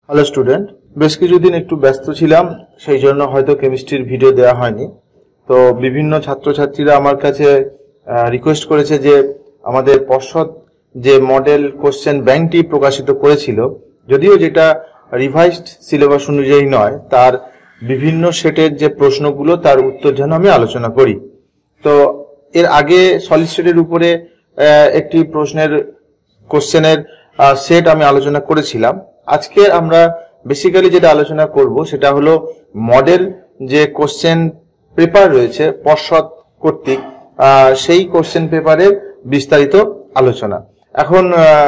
Hello student, বেশ কিছুদিন একটু ব্যস্ত ছিলাম, সেই জন্য হয়তো কেমিস্ট্রির ভিডিও দেওয়া হয়নি। তো বিভিন্ন ছাত্রছাত্রীরা আমার কাছে রিকোয়েস্ট করেছে যে আমাদের পর্ষদ যে মডেল কোশ্চেন ব্যাংকটি প্রকাশিত করেছিল, যদিও যেটা রিভাইজড সিলেবাস অনুযায়ী নয়, তার বিভিন্ন সেটের যে প্রশ্নগুলো তার উত্তর যেন আমি আলোচনা করি। তো এর আগে সলিড স্টেটের উপরে একটি প্রশ্নের কোশ্চেনের সেট আমি আলোচনা করেছিলাম। আজকে আমরা বেসিক্যালি যেটা আলোচনা করব সেটা হলো মডেল যে কোশ্চেন পেপার রয়েছে পর্ষদ কর্তৃক, সেই কোশ্চেন পেপারের বিস্তারিত আলোচনা। এখন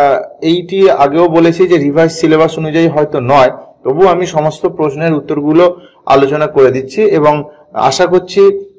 এইটি আগেও বলেছি যে রিভাইজ সিলেবাস অনুযায়ী হয়তো নয়, তবু আমি সমস্ত প্রশ্নের উত্তরগুলো আলোচনা করে দিচ্ছি এবং আশা করছি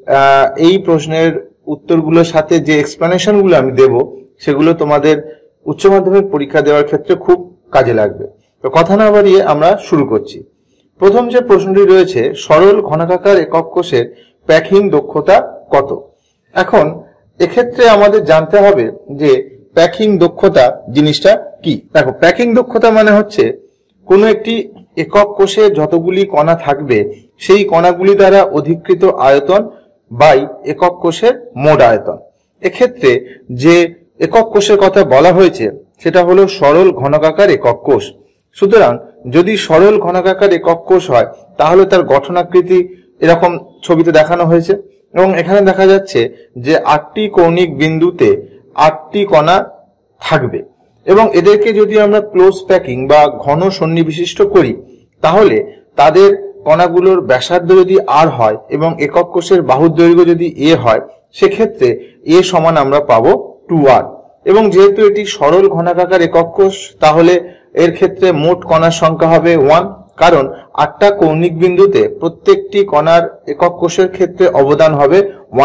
এই প্রশ্নের উত্তরগুলোর সাথে যে এক্সপ্লেনেশনগুলো আমি দেব সেগুলো তোমাদের উচ্চ মাধ্যমিক পরীক্ষা দেওয়ার ক্ষেত্রে খুব কাজে লাগবে। তো কথা না বাড়িয়ে আমরা শুরু করছি। প্রথম যে প্রশ্নটি রয়েছে, সরল ঘনাকার একক কোষের প্যাকিং দক্ষতা কত? এখন এক্ষেত্রে আমাদের জানতে হবে যে প্যাকিং দক্ষতা জিনিসটা কি। দেখো, প্যাকিং দক্ষতা মানে হচ্ছে কোনো একটি একক কোষে যতগুলি কণা থাকবে সেই কণাগুলি দ্বারা অধিকৃত আয়তন বাই একক কোষের মোট আয়তন। এক্ষেত্রে যে একক কোষের কথা বলা হয়েছে সেটা হলো সরল ঘনকাকার একক কোষ। সুতরাং যদি সরল ঘনকাকার একক কোষ হয় তাহলে তার গঠনাকৃতি এরকম ছবিতে দেখানো হয়েছে এবং এখানে দেখা যাচ্ছে যে 8টি কৌণিক বিন্দুতে 8টি কণা থাকবে এবং এদেরকে যদি আমরা ক্লোজ প্যাকিং বা ঘন সন্নিবিশিষ্ট করি তাহলে তাদের কণাগুলোর ব্যাসার্ধ যদি আর হয় এবং একক কোষের বাহুর দৈর্ঘ্য যদি এ হয়, সেক্ষেত্রে এ সমান আমরা পাবো 2r। এবং যেহেতু এটি সরল ঘনাকার একক কোষ, তাহলে এর ক্ষেত্রে মোট কণার সংখ্যা হবে 1, কারণ 8টা কৌণিক বিন্দুতে প্রত্যেকটি কণার একক কোষের ক্ষেত্রে অবদান হবে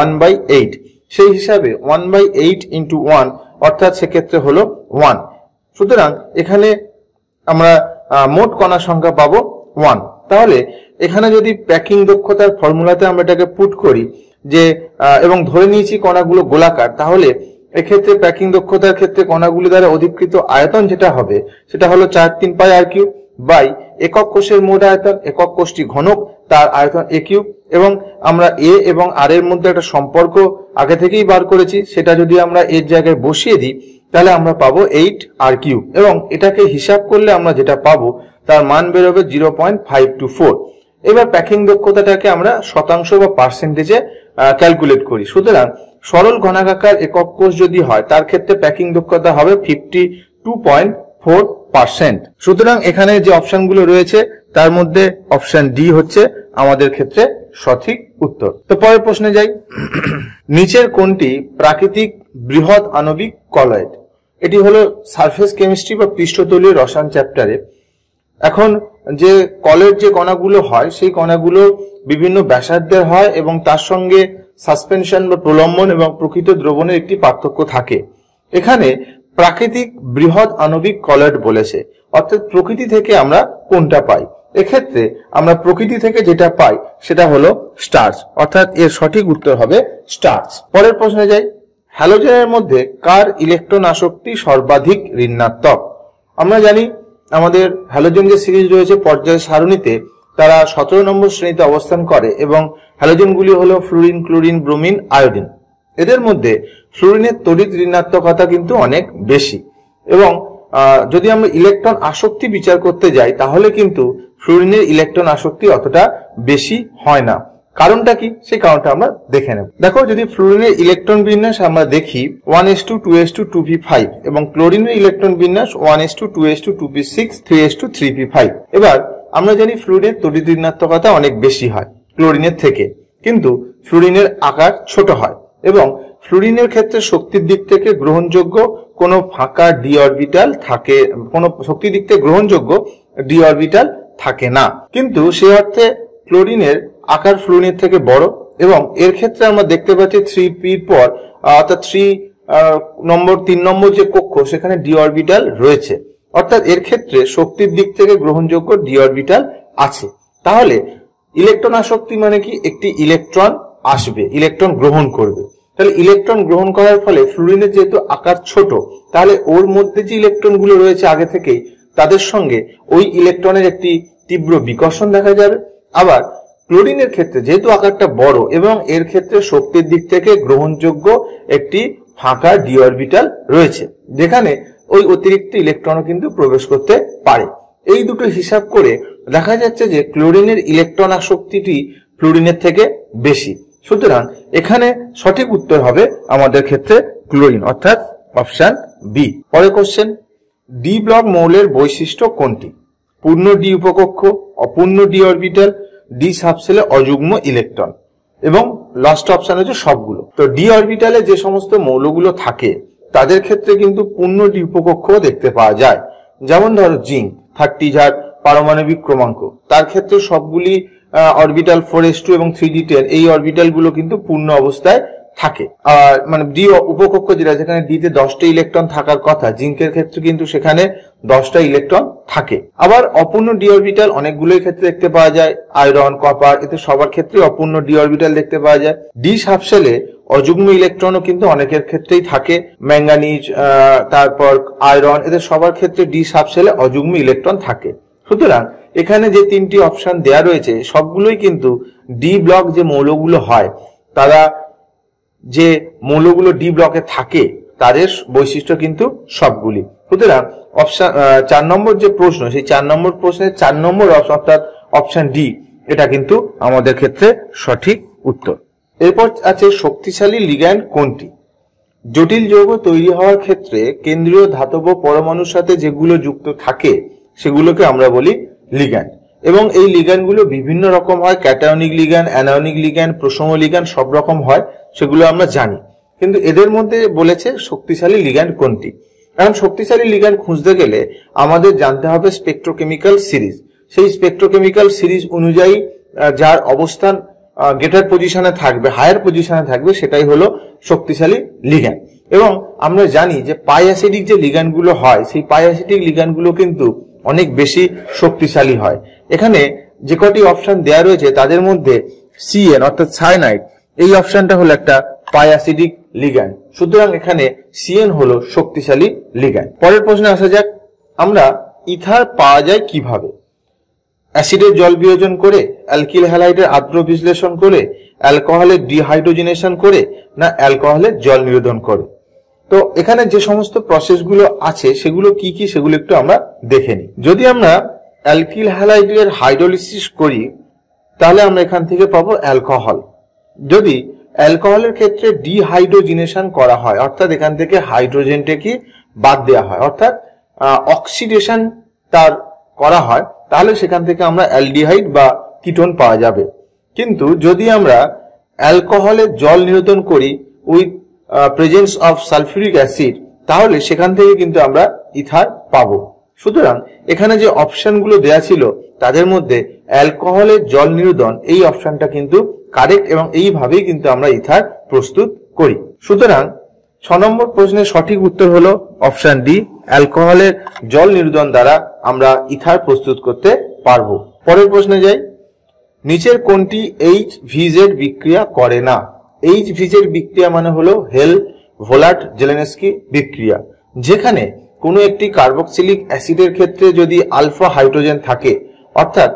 1/8। সেই হিসাবে 1/8 ইন্টু 1 অর্থাৎ সেক্ষেত্রে হলো 1। সুতরাং এখানে আমরা মোট কণার সংখ্যা পাবো 1। তাহলে এখানে যদি প্যাকিং দক্ষতার ফর্মুলাতে আমরা এটাকে পুট করি যে এবং ধরে নিয়েছি কণাগুলো গোলাকার, তাহলে এক্ষেত্রে প্যাকিং দক্ষতার ক্ষেত্রে কণাগুলি দ্বারা অধিকৃত আয়তন যেটা হবে সেটা হলো 4/3 পাই r কিউব বাই একক কোষের মোট আয়তন, একক কোষটি ঘনক, তার আয়তন a কিউব। এবং আমরা a এবং r এর মধ্যে একটা সম্পর্ক আগে থেকেই বার করেছি, সেটা যদি আমরা এর জায়গায় বসিয়ে দিই তাহলে আমরা পাবো 8r কিউব এবং এটাকে হিসাব করলে আমরা যেটা পাবো তার মান বেরোবে 0.524। এবার প্যাকিং দক্ষতাটাকে আমরা শতাংশ বা পার্সেন্টেজে ক্যালকুলেট করি। সুতরাং সরল ঘনাকার একক কোষ যদি হয় তার ক্ষেত্রে প্যাকিং দক্ষতা হবে 52.4%। সুতরাং এখানে যে অপশনগুলো রয়েছে তার মধ্যে অপশন ডি হচ্ছে আমাদের ক্ষেত্রে সঠিক উত্তর। তো পরের প্রশ্নে যাই। নিচের কোনটি প্রাকৃতিক বৃহৎ আণবিক কলয়েড? এটি হলো সারফেস কেমিস্ট্রি বা পৃষ্ঠতলীয় রসায়ন চ্যাপ্টারে। এখন যে কলয়েড যে কণাগুলো হয় সেই কণাগুলো বিভিন্ন ব্যাসার্ধের হয় এবং তার সঙ্গে সাসপেনশন বা প্রলম্বন এবং প্রকৃত দ্রবণের একটি পার্থক্য থাকে। এখানে প্রাকৃতিক বৃহৎ আণবিক কলয়েড বলেছে, অর্থাৎ প্রকৃতি থেকে আমরা কোনটা পাই? এক্ষেত্রে আমরা প্রকৃতি থেকে যেটা পাই সেটা হলো স্টার্চ, অর্থাৎ এর সঠিক উত্তর হবে স্টার্চ। পরের প্রশ্নে যাই। হ্যালোজেনের মধ্যে কার ইলেকট্রন আসক্তি সর্বাধিক ঋণাত্মক? আমরা জানি আমাদের হ্যালোজেন যে সিরিজ রয়েছে পর্যায় সারণীতে তারা 17 নম্বর শ্রেণীতে অবস্থান করে এবং হ্যালোজেনগুলি হলো ফ্লুরিন, ক্লোরিন, ব্রোমিন, আয়োডিন। এদের মধ্যে ফ্লুরিনের তড়িৎ ঋণাত্মকতা কিন্তু অনেক বেশি এবং যদি আমরা ইলেকট্রন আসক্তি বিচার করতে যাই তাহলে কিন্তু ফ্লুরিনের ইলেকট্রন আসক্তি অতটা বেশি হয় না। কারণটা কি, সেই কারণটা আমরা দেখে নেব। দেখো, যদি ফ্লুরিনের ইলেকট্রন বিন্যাস আমরা দেখি 1s2 2s2 2p5 এবং ক্লোরিনের ইলেকট্রন বিন্যাস 1s2 2s2 2p6 3s2 3p5। এবার আমরা জানি ফ্লুরিনের তড়িৎ ঋণাত্মকতা অনেক বেশি হয় ক্লোরিনের থেকে, কিন্তু ফ্লুরিনের আকার ছোট হয় এবং ফ্লুরিনের ক্ষেত্রে শক্তির দিক থেকে গ্রহণযোগ্য কোনো ফাঁকা ডি অরবিটাল থাকে, কোনো শক্তির দিক থেকে গ্রহণযোগ্য ডি অরবিটাল থাকে না। কিন্তু সে অর্থে ক্লোরিনের আকার ফ্লুরিনের থেকে বড় এবং এর ক্ষেত্রে আমরা দেখতে পাচ্ছি 3p পর অর্থাৎ 3 নম্বর যে কক্ষ সেখানে ডি অরবিটাল রয়েছে, অর্থাৎ এর ক্ষেত্রে শক্তির দিক থেকে গ্রহণযোগ্য ডি অরবিটাল আছে। তাহলে ইলেকট্রন আসক্তি মানে কি, একটি ইলেকট্রন আসবে, ইলেকট্রন গ্রহণ করবে। তাহলে ইলেকট্রন গ্রহণ করার ফলে ফ্লুরিনের যেহেতু আকার ছোট, তাহলে ওর মধ্যে যে ইলেকট্রনগুলো রয়েছে আগে থেকেই তাদের সঙ্গে ওই ইলেকট্রনের একটি তীব্র বিকর্ষণ দেখা যাবে। আবার ক্লোরিনের ক্ষেত্রে যেহেতু আকারটা বড় এবং এর ক্ষেত্রে শক্তির দিক থেকে গ্রহণযোগ্য একটি ফাঁকা ডি অরবিটাল রয়েছে, যেখানে ওই অতিরিক্ত ইলেকট্রনও কিন্তু প্রবেশ করতে পারে। এই দুটো হিসাব করে দেখা যাচ্ছে যে ক্লোরিনের ইলেকট্রন আসক্তিটি ফ্লুরিনের থেকে বেশি। সুতরাং এখানে সঠিক উত্তর হবে আমাদের ক্ষেত্রে ক্লোরিন, অর্থাৎ অপশন বি। পরের কোশ্চেন, ডি ব্লক মৌলের বৈশিষ্ট্য কোনটি? পূর্ণ ডি উপকক্ষ, অপূর্ণ ডি অরবিটাল, ডি সাবশেলে অযুগ্ম ইলেকট্রন, এবং লাস্ট অপশন হচ্ছে সবগুলো। তো ডি অরবিটালে যে সমস্ত মৌলগুলো থাকে তাদের ক্ষেত্রে কিন্তু পূর্ণ ডি উপকক্ষ দেখতে পাওয়া যায়। যেমন ধরো জিঙ্ক 30 যার পারমাণবিক ক্রমাঙ্ক, তার ক্ষেত্রে সবগুলি অরবিটাল 4s2 এবং 3d10 এই অরবিটাল গুলো কিন্তু পূর্ণ অবস্থায় থাকে। আর মানে ডি উপকক্ষ যেটা, যেখানে ডিতে 10টা ইলেকট্রন থাকার কথা, জিঙ্কের ক্ষেত্রে কিন্তু সেখানে 10টা ইলেকট্রন থাকে। আবার অপূর্ণ ডি অরবিটাল অনেকগুলোই ক্ষেত্রে দেখতে পাওয়া যায়, আয়রন, কপার, এতে সবার ক্ষেত্রে অপূর্ণ ডি অরবিটাল দেখতে পাওয়া যায়। ডি সাবশেলে অযুগ্ম ইলেকট্রনও কিন্তু অনেকের ক্ষেত্রেই থাকে, ম্যাঙ্গানিজ, তারপর আয়রন, এদের সবার ক্ষেত্রে ডি সাবশেলে অযুগ্ম ইলেকট্রন থাকে। সুতরাং এখানে যে তিনটি অপশন দেয়া রয়েছে সবগুলোই কিন্তু ডি ব্লক যে মৌলগুলো হয়, তারা যে মৌলগুলো ডি ব্লকে থাকে তাদের বৈশিষ্ট্য কিন্তু সবগুলি। সুতরাং অপশন 4 নম্বর যে প্রশ্ন, সেই 4 নম্বর প্রশ্নের 4 নম্বর অপশন, অর্থাৎ অপশন ডি, এটা কিন্তু আমাদের ক্ষেত্রে সঠিক উত্তর। এরপর আছে শক্তিশালী লিগ্যান্ড কোনটি? জটিল যৌগ তৈরি হওয়ার ক্ষেত্রে কেন্দ্রীয় ধাতব পরমাণুর সাথে যেগুলো যুক্ত থাকে সেগুলোকে আমরা বলি লিগ্যান্ড। এবং এই লিগ্যান্ডগুলো বিভিন্ন রকম হয়, ক্যাটায়নিক লিগ্যান্ড, অ্যানায়নিক লিগ্যান্ড, প্রশম লিগ্যান্ড, সব রকম হয়, সেগুলো আমরা জানি। কিন্তু এদের মধ্যে বলেছে শক্তিশালী লিগ্যান্ড কোনটি। কারণ শক্তিশালী লিগ্যান্ড খুঁজতে গেলে আমাদের জানতে হবে স্পেকট্রোকেমিক্যাল সিরিজ। সেই স্পেকট্রোকেমিক্যাল সিরিজ অনুযায়ী যার অবস্থান গ্রেটার পজিশনে থাকবে, হায়ার পজিশনে থাকবে, সেটাই হলো শক্তিশালী লিগ্যান্ড। এবং আমরা জানি যে পাই অ্যাসিডিক যে লিগ্যান্ডগুলো হয়, সেই পাই অ্যাসিডিক লিগ্যান্ডগুলো কিন্তু অনেক বেশি শক্তিশালী হয়। এখানে যে কটি অপশন দেয়া রয়েছে তাদের মধ্যে সিএন অর্থাৎ সায়ানাইড, এই অপশনটা হলো একটা পাই অ্যাসিডিক লিগ্যান্ড। সুতরাং এখানে সিএন হলো শক্তিশালী লিগ্যান্ড। পরের প্রশ্নে আসা যাক, আমরা ইথার পাওয়া যায় কিভাবে? অ্যাসিডের জল বিয়োজন করে, অ্যালকিল হ্যালাইডের আর্দ্র বিশ্লেষণ করে, অ্যালকোহলের ডিহাইড্রোজেনেশন করে, না অ্যালকোহলের জল নিরোধন করে? তো এখানে যে সমস্ত প্রসেসগুলো আছে সেগুলো কি কি সেগুলো একটু আমরা দেখে নিই। যদি আমরা অ্যালকিল হ্যালাইডের হাইড্রোলিসিস করি তাহলে আমরা এখান থেকে পাবো অ্যালকোহল। যদি অ্যালকোহলের ক্ষেত্রে ডিহাইড্রোজেনেশন করা হয়, অর্থাৎ এখান থেকে হাইড্রোজেনটাকে বাদ দেওয়া হয়, অর্থাৎ অক্সিডেশন তার করা হয়, তাহলে সেখান থেকে আমরা অ্যালডিহাইড বা কিটোন পাওয়া যাবে। কিন্তু যদি আমরা অ্যালকোহলের জল নিরোধন করি with presence of sulphuric acid, তাহলে সেখান থেকে কিন্তু আমরা ইথার পাবো। সুতরাং এখানে যে অপশনগুলো দেয়া ছিল তাদের মধ্যে অ্যালকোহলের জল নিরোধন এই অপশনটা কিন্তু কারেক্ট, এবং এইভাবেই কিন্তু আমরা ইথার প্রস্তুত করি। সুতরাং 6 নম্বর প্রশ্নের সঠিক উত্তর হলো অপশন ডি, অ্যালকোহলের জল নিরোধন দ্বারা আমরা ইথার প্রস্তুত করতে পারবো। পরের প্রশ্নে যাই, নিচের কোনটি HVZ বিক্রিয়া করে না? HVZ বিক্রিয়া মানে হলো হেল ভোলাট জেলেনস্কি বিক্রিয়া, যেখানে কোনো একটি কার্বক্সিলিক অ্যাসিডের ক্ষেত্রে যদি আলফা হাইড্রোজেন থাকে, অর্থাৎ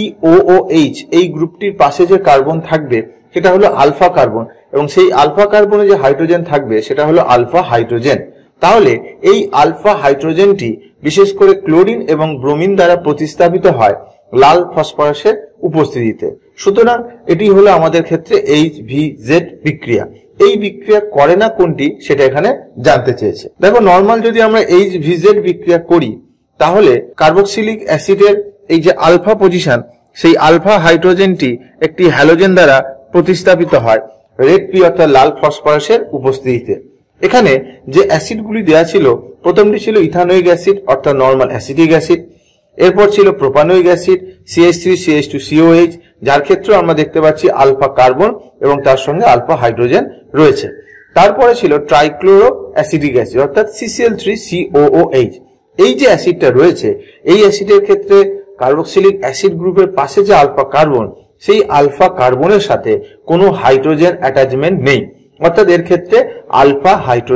COOH এই গ্রুপটির পাশে যে কার্বন থাকবে সেটা হলো আলফা কার্বন, এবং সেই আলফা কার্বনে যে হাইড্রোজেন থাকবে সেটা হলো আলফা হাইড্রোজেন। তাহলে এই আলফা হাইড্রোজেনটি বিশেষ করে ক্লোরিন এবং ব্রোমিন দ্বারা প্রতিস্থাপিত হয় লাল ফসফরাসের উপস্থিতিতে। সুতরাং এটি হলো আমাদের ক্ষেত্রে HVZ বিক্রিয়া। এই বিক্রিয়া করে না কোনটি সেটা এখানে জানতে চেয়েছে। দেখো, নর্মাল যদি আমরা HVZ বিক্রিয়া করি তাহলে কার্বক্সিলিক অ্যাসিডের এই যে আলফা পজিশন, সেই আলফা হাইড্রোজেনটি একটি হ্যালোজেন দ্বারা প্রতিস্থাপিত হয় রেড পি অর্থাৎ লাল ফসফরাসের উপস্থিতিতে। এখানে যে অ্যাসিডগুলি দেওয়া ছিল, প্রথমটি ছিল ইথানোয়িক অ্যাসিড অর্থাৎ নর্মাল অ্যাসিটিক অ্যাসিড, এরপর ছিল প্রোপানোয়িক অ্যাসিড CH3CH2COH, যার ক্ষেত্রে আমরা দেখতে পাচ্ছি আলফা কার্বন এবং তার সঙ্গে আলফা হাইড্রোজেন রয়েছে। তারপরে ছিল ট্রাইক্লোরো অ্যাসিডিক অ্যাসিড অর্থাৎ CCl3COOH। এই যে অ্যাসিডটা রয়েছে, এই অ্যাসিডের ক্ষেত্রে কার্বক্সিলিক অ্যাসিড গ্রুপের পাশে যে আলফা কার্বন, সেই আলফা কার্বনের সাথে কোনো হাইড্রোজেন অ্যাটাচমেন্ট নেই, অর্থাৎ এর ক্ষেত্রে আলফা হাইড্রোজেন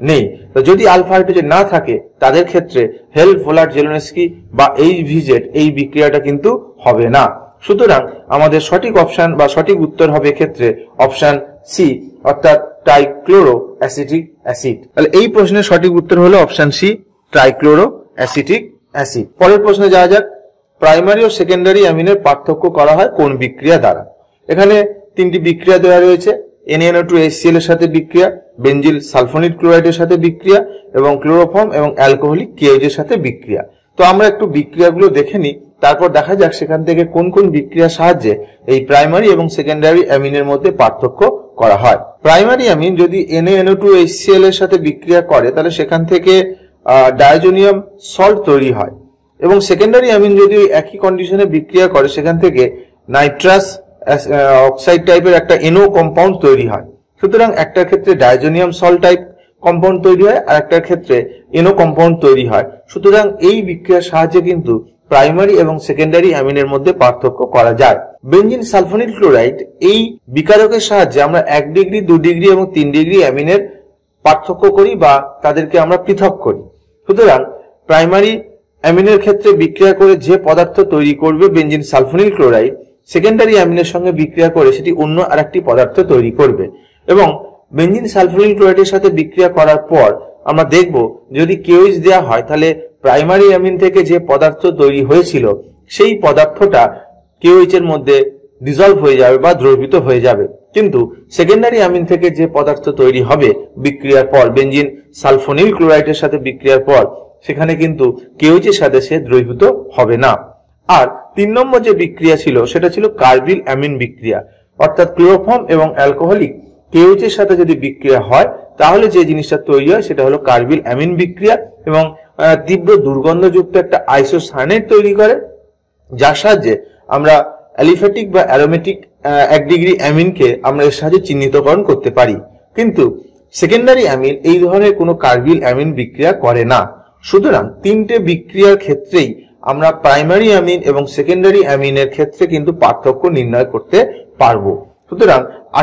নেই। তো যদি আলফা হাইড্রোজেন না থাকে তাদের ক্ষেত্রে হেল ভোলাট জেলোনেস্কি বা এইচভিজেড এই বিক্রিয়াটা কিন্তু হবে না। সুতরাং আমাদের সঠিক অপশন বা সঠিক উত্তর হবে ক্ষেত্রে অপশন সি, অর্থাৎ ট্রাইক্লোরো অ্যাসিটিক অ্যাসিড। তাহলে এই প্রশ্নের সঠিক উত্তর হলো option C, trichloro acetic acid. পরের প্রশ্নে যাওয়া যাক। প্রাইমারি ও সেকেন্ডারি অ্যামিনের পার্থক্য করা হয় কোন বিক্রিয়া দ্বারা? এখানে তিনটি বিক্রিয়া দেওয়া রয়েছে, NaNO2HCl এর সাথে বিক্রিয়া, বেঞ্জিল সালফোনিক ক্লোরাইডের সাথে বিক্রিয়া এবং ক্লোরোফর্ম এবং অ্যালকোহলিক KOH এর সাথে বিক্রিয়া। তো আমরা একটু বিক্রিয়াগুলো দেখে নিই, তারপর দেখা যাক সেখান থেকে কোন কোন বিক্রিয়ার সাহায্যে এই প্রাইমারি এবং সেকেন্ডারি অ্যামিনের মধ্যে পার্থক্য করা হয়। প্রাইমারি অ্যামিন যদি NaNO2HCl এর সাথে বিক্রিয়া করে তাহলে সেখান থেকে ডায়াজোনিয়াম সল্ট তৈরি হয়, এবং সেকেন্ডারি অ্যামিন যদি একই কন্ডিশনে বিক্রিয়া করে সেখান থেকে নাইট্রাস অক্সাইড টাইপের একটা NO কম্পাউন্ড তৈরি হয়। সুতরাং একটা ক্ষেত্রে ডায়াজোনিয়াম সল্ট টাইপ কম্পাউন্ড তৈরি হয় আর একটা ক্ষেত্রে NO কম্পাউন্ড তৈরি হয়। সুতরাং এই বিক্রিয়ার সাহায্যে কিন্তু প্রাইমারি এবং সেকেন্ডারি অ্যামিনের মধ্যে পার্থক্য করা যায়। বেঞ্জিন সালফোনিক ক্লোরাইড এই বিকারকের সাহায্যে আমরা 1 ডিগ্রি 2 ডিগ্রি এবং 3 ডিগ্রি অ্যামিনের পার্থক্য করি বা তাদেরকে আমরা পৃথক করি। সুতরাং প্রাইমারি অ্যামিনের ক্ষেত্রে বিক্রিয়া করে যে পদার্থ তৈরি করবে বেঞ্জিন সালফোনিল ক্লোরাইড, সেকেন্ডারি অ্যামিনের সঙ্গে বিক্রিয়া করে সেটি অন্য আরেকটি পদার্থ তৈরি করবে। এবং বেঞ্জিন সালফোনিল ক্লোরাইডের সাথে বিক্রিয়া করার পর আমরা দেখব যদি KOH দেওয়া হয় তাহলে প্রাইমারি অ্যামিন থেকে যে পদার্থ তৈরি হয়েছিল সেই পদার্থটা KOH এর মধ্যে ডিজলভ হয়ে যাবে বা দ্রবীভূত হয়ে যাবে, কিন্তু সেকেন্ডারি অ্যামিন থেকে যে পদার্থ তৈরি হবে বিক্রিয়ার পর বেঞ্জিন সালফোনিল ক্লোরাইডের সাথে বিক্রিয়ার পর সেখানে কিন্তু KOH এর সাথে সে দ্রবীভূত হবে না। আর 3 নম্বর যে বিক্রিয়া ছিল সেটা ছিল কার্বিল অ্যামিন বিক্রিয়া, অর্থাৎ ক্লোরোফর্ম এবং অ্যালকোহলিক KOH এর সাথে যদি বিক্রিয়া হয় তাহলে যে জিনিসটা তৈরি হয় সেটা হলো কার্বিল অ্যামিন বিক্রিয়া, এবং তীব্র দুর্গন্ধযুক্ত একটা আইসোসায়ানাইড তৈরি করে, যার সাহায্যে আমরা অ্যালিফ্যাটিক বা অ্যারোমেটিক 1 ডিগ্রি অ্যামিনকে আমরা এর সাহায্যে চিহ্নিতকরণ করতে পারি। কিন্তু সেকেন্ডারি অ্যামিন এই ধরনের কোনো কার্বিল অ্যামিন বিক্রিয়া করে না। সুতরাং তিনটে বিক্রিয়ার ক্ষেত্রেই আমরা প্রাইমারি অ্যামিন এবং সেকেন্ডারি অ্যামিনের ক্ষেত্রে কিন্তু পার্থক্য নির্ণয় করতে পারবো। সুতরাং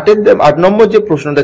8 নম্বর যে প্রশ্নটা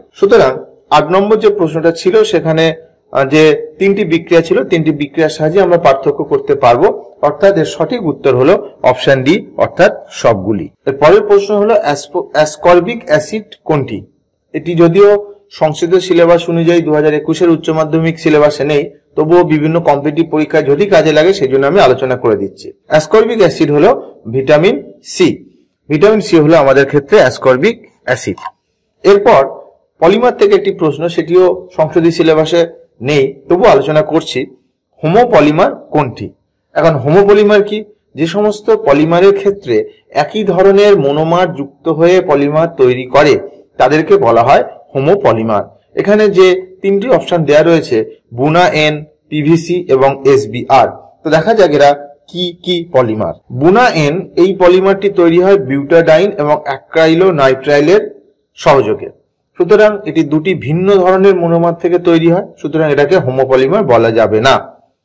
ছিল সেখানে যে তিনটি বিক্রিয়া ছিল, তিনটি বিক্রিয়ার সাহায্যে আমরা পার্থক্য করতে পারবো, অর্থাৎ এর সঠিক উত্তর হলো অপশন ডি, অর্থাৎ সবগুলি। এর পরের প্রশ্ন হলো অ্যাসকর্বিক অ্যাসিড কোনটি? এটি যদিও সংশোধিত সিলেবাস অনুযায়ী 2021 এর উচ্চ মাধ্যমিক সিলেবাসে নেই, তবুও বিভিন্ন কম্পিটিটিভ পরীক্ষায় যদি কাজে লাগে সেই জন্য আমি আলোচনা করে দিচ্ছি। অ্যাসকর্বিক অ্যাসিড হলো ভিটামিন সি। ভিটামিন সি হলো আমাদের ক্ষেত্রে অ্যাসকর্বিক অ্যাসিড। এরপর পলিমার থেকে একটি প্রশ্ন, সেটিও সংশোধিত সিলেবাসে নেই, তবু আলোচনা করছি। হোমোপলিমার কোনটি? এখন হোমোপলিমার কি? যে সমস্ত পলিমারের ক্ষেত্রে একই ধরনের মনোমার যুক্ত হয়ে পলিমার তৈরি করে তাদেরকে বলা হয় হোমোপলিমার। এখানে যে তিনটি অপশন দেওয়া রয়েছে বুনা এন, PVC এবং SBR, তো দেখা যাক এরা কি কি পলিমার। বুনা এন এই পলিমারটি তৈরি হয় বিউটাডাইন এবং অ্যাক্রাইলোনাইট্রাইলের সহযোগে। সুতরাং এটি দুটি ভিন্ন ধরনের মনোমার থেকে তৈরি হয়, সুতরাং এটাকে হোমোপলিমার বলা যাবে না।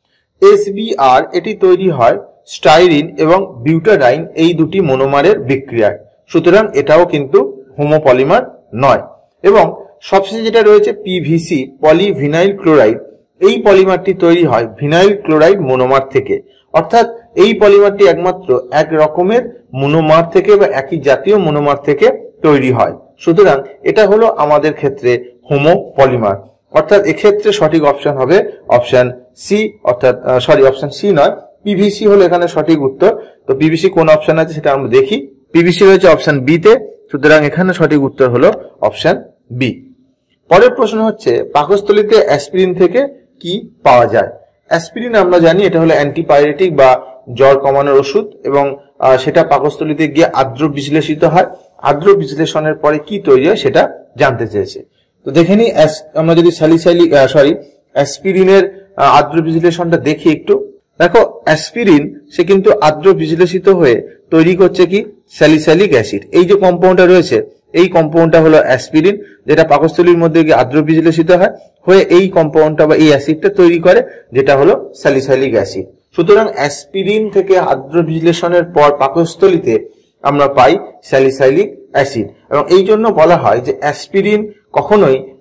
SBR এটি তৈরি হয় স্টাইরিন এবং বিউটাডাইন এই দুটি মনোমারের বিক্রিয়ায়, সুতরাং এটাও কিন্তু হোমোপলিমার নয়। এবং সবশেষে যেটা রয়েছে PVC, পলিভিনাইল ক্লোরাইড, এই পলিমারটি তৈরি হয় ভিনাইল ক্লোরাইড মনোমার থেকে, অর্থাৎ এই পলিমারটি একমাত্র এক রকমের মনোমার থেকে বা একই জাতীয় মনোমার থেকে তৈরি হয়। সুতরাং এটা হলো আমাদের ক্ষেত্রে হোমোপলিমার, অর্থাৎ এক্ষেত্রে সঠিক অপশন হবে অপশন সি, অর্থাৎ অপশন সি নয়, PVC হলো এখানে সঠিক উত্তর। তো PVC কোন অপশন আছে সেটা আমরা দেখি। PVC রয়েছে অপশন বি তে, সুতরাং এখানে সঠিক উত্তর হলো অপশন বি। পরের প্রশ্ন হচ্ছে পাকস্থলীতে অ্যাসপিরিন থেকে কি পাওয়া যায়? অ্যাসপিরিন আমরা জানি এটা হলো অ্যান্টিপাইরেটিক বা জ্বর কমানোর ওষুধ, এবং সেটা পাকস্থলীতে গিয়ে আর্দ্র বিশ্লেষিত হয়। আর্দ্র বিশ্লেষণের পরে কি তৈরি হয় সেটা জানতে চেয়েছে। তো দেখে নিই, আমরা যদি অ্যাসপিরিনের আর্দ্র বিশ্লেষণটা দেখি একটু। দেখো অ্যাসপিরিন সে কিন্তু আর্দ্র বিশ্লেষিত হয়ে তৈরি করছে কি স্যালিসাইলিক অ্যাসিড। এই যে কম্পাউন্ডটা রয়েছে এই কম্পাউন্ডটা হলো অ্যাসপিরিন, যেটা পাকস্থলীর মধ্যে গিয়ে আর্দ্র বিশ্লেষিত হয় হয়ে এই কম্পাউন্ডটা বা এই অ্যাসিডটা তৈরি করে, যেটা হলো স্যালিসাইলিক অ্যাসিড। সুতরাং অ্যাসপিরিন থেকে আর্দ্র বিশ্লেষণের পর পাকস্থলীতে আমরা পাই স্যালিসাইলিক অ্যাসিড, এবং এই জন্য বলা হয় যে অ্যাসপিরিন কখনোই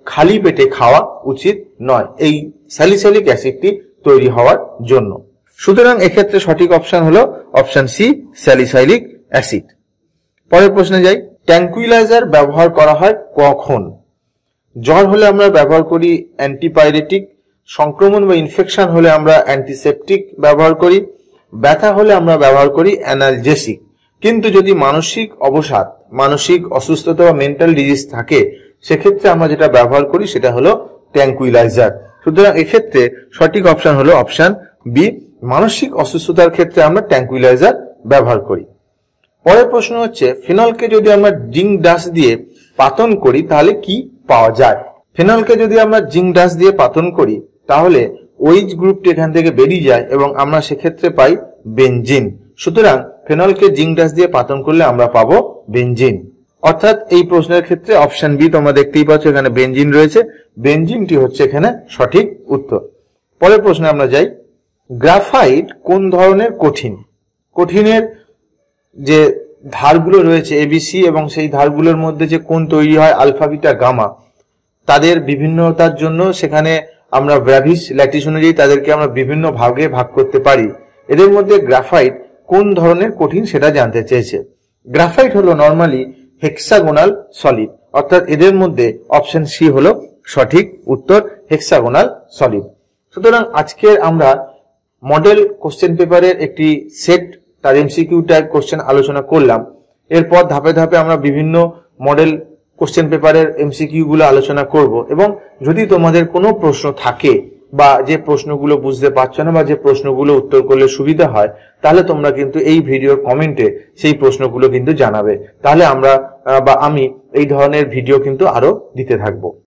খালি পেটে খাওয়া উচিত নয় এই স্যালিসাইলিক অ্যাসিডটি তৈরি হওয়ার জন্য। সুতরাং এক্ষেত্রে সঠিক অপশন হলো অপশন সি, স্যালিসাইলিক অ্যাসিড। পরের প্রশ্নে যাই। ট্যাঙ্কুইলাইজার ব্যবহার করা হয় কখন? জ্বর হলে আমরা ব্যবহার করি অ্যান্টিপাইরেটিক, সংক্রমণ বা ইনফেকশন হলে আমরা অ্যান্টিসেপটিক ব্যবহার করি, ব্যথা হলে আমরা ব্যবহার করি অ্যানালজেসিক। কিন্তু যদি মানসিক অবসাদ, মানসিক অসুস্থতা বা মেন্টাল ডিজিজ থাকে সেক্ষেত্রে আমরা যেটা ব্যবহার করি সেটা হলো ট্যাঙ্কুইলাইজার। সুতরাং এক্ষেত্রে সঠিক অপশন হলো অপশন বি, মানসিক অসুস্থতার ক্ষেত্রে আমরা ট্যাঙ্কুইলাইজার ব্যবহার করি। পরের প্রশ্ন হচ্ছে, ফেনলকে যদি আমরা জিঙ্ক ডাস্ট দিয়ে পাতন করি তাহলে কি পাওয়া যায়? ফেনলকে যদি আমরা জিঙ্ক ডাস্ট দিয়ে পাতন করি তাহলে ওইচ গ্রুপটি এখান থেকে বেরিয়ে যায় এবং আমরা সেক্ষেত্রে পাই বেনজিন। সুতরাং ফেনলকে জিঙ্ক ডাস্ট দিয়ে পাতন করলে আমরা পাবো বেনজিন। অর্থাৎ এই প্রশ্নের ক্ষেত্রে অপশন বি তোমরা দেখতেই পাচ্ছ, এখানে বেনজিন রয়েছে, বেনজিনটি হচ্ছে এখানে সঠিক উত্তর। পরের প্রশ্নে আমরা যাই। গ্রাফাইট কোন ধরনের কঠিন? কঠিনের যে ধারগুলো রয়েছে এবিসি এবং সেই ধারগুলোর মধ্যে যে কোণ তৈরি হয় আলফা বিটা গামা, তাদের বিভিন্নতার জন্য সেখানে আমরা ব্র্যাভিস ল্যাটিস অনুযায়ী তাদেরকে আমরা বিভিন্ন ভাগে ভাগ করতে পারি। এদের মধ্যে গ্রাফাইট কোন ধরনের কঠিন সেটা জানতে চেয়েছে। গ্রাফাইট হলো নর্মালি হেক্সাগোনাল সলিড, অর্থাৎ এদের মধ্যে অপশন সি হলো সঠিক উত্তর, হেক্সাগোনাল সলিড। সুতরাং আজকে আমরা মডেল কোশ্চেন পেপারের একটি সেট, তার এমসিকিউ টাইপ কোশ্চেন আলোচনা করলাম। এরপর ধাপে ধাপে আমরা বিভিন্ন মডেল কোশ্চেন পেপারের এমসিকিউ গুলো আলোচনা করব এবং যদি তোমাদের কোনো প্রশ্ন থাকে বা যে প্রশ্নগুলো বুঝতে পারছো না বা যে প্রশ্নগুলো উত্তর করলে সুবিধা হয় তাহলে তোমরা কিন্তু এই ভিডিওর কমেন্টে সেই প্রশ্নগুলো কিন্তু জানাবে। তাহলে আমরা বা আমি এই ধরনের ভিডিও কিন্তু আরো দিতে থাকবো।